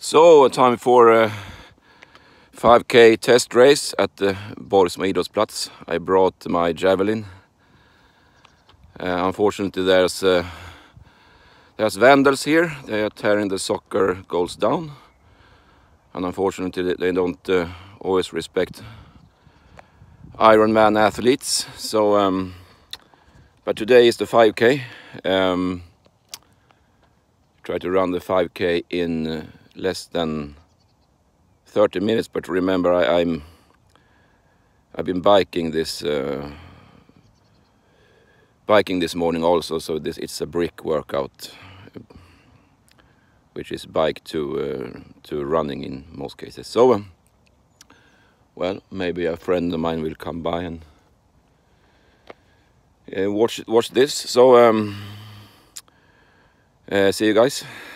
So, time for a 5K test race at the Borsma Idrottsplatz. I brought my javelin. Unfortunately, there's vandals here. They are tearing the soccer goals down, and unfortunately, they don't always respect Ironman athletes. So, but today is the 5K. Try to run the 5K in less than 30 minutes, but remember I've been biking this morning also, so it's a brick workout, which is bike to running in most cases. So well, maybe a friend of mine will come by and watch this. So see you guys.